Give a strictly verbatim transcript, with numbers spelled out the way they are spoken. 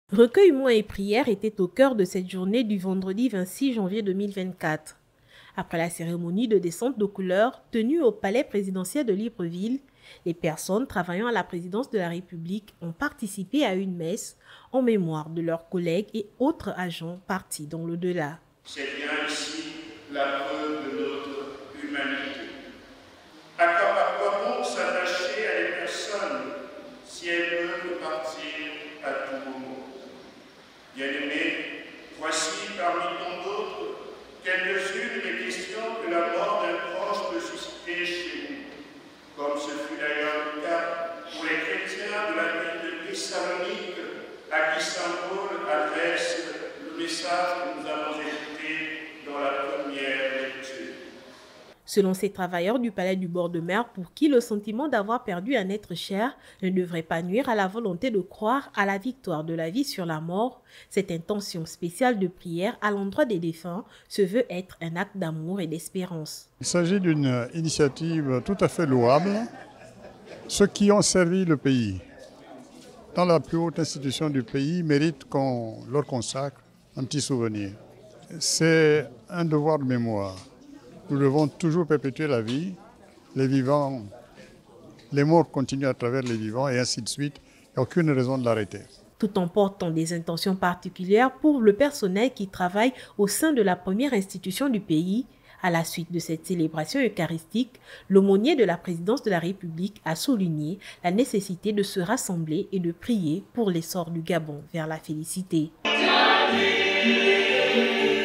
Recueillement et prière étaient au cœur de cette journée du vendredi vingt-six janvier deux mille vingt-quatre. Après la cérémonie de descente de couleurs tenue au palais présidentiel de Libreville, les personnes travaillant à la présidence de la République ont participé à une messe en mémoire de leurs collègues et autres agents partis dans l'au-delà. C'est bien ici la preuve de notre humanité. À quoi, à quoi bon s'attacher à des personnes si elles peuvent partir à tout moment? Bien-aimés, voici parmi tant d'autres quelques-unes des questions que la mort d'un proche peut susciter chez nous, comme ce fut d'ailleurs le cas pour les chrétiens de la ville de Thessalonique, à qui saint Paul adresse le message que nous avons écouté dans la première lecture. Selon ces travailleurs du palais du bord de mer, pour qui le sentiment d'avoir perdu un être cher ne devrait pas nuire à la volonté de croire à la victoire de la vie sur la mort, cette intention spéciale de prière à l'endroit des défunts se veut être un acte d'amour et d'espérance. Il s'agit d'une initiative tout à fait louable. Ceux qui ont servi le pays dans la plus haute institution du pays méritent qu'on leur consacre un petit souvenir. C'est un devoir de mémoire. Nous devons toujours perpétuer la vie. Les vivants, les morts continuent à travers les vivants et ainsi de suite. Il n'y a aucune raison de l'arrêter. Tout en portant des intentions particulières pour le personnel qui travaille au sein de la première institution du pays, à la suite de cette célébration eucharistique, l'aumônier de la présidence de la République a souligné la nécessité de se rassembler et de prier pour l'essor du Gabon vers la félicité.